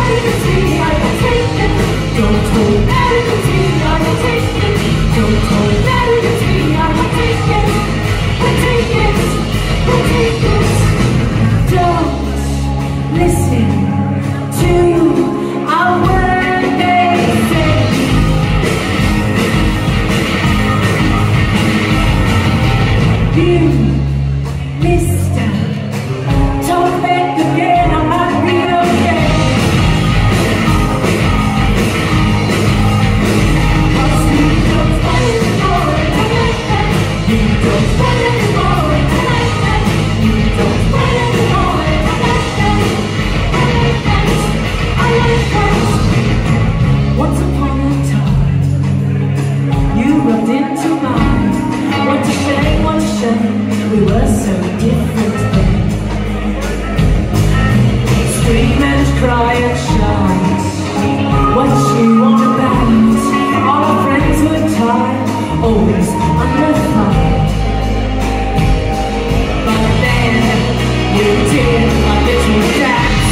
We were so different then. Scream and cry and shout what you want about. All our friends were tired, always under fire. But then you did a little dance,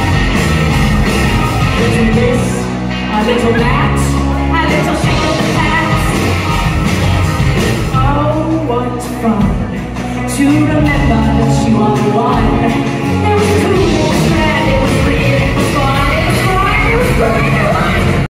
a little this, a little that, a little shake of the hands. Oh, what fun to remember.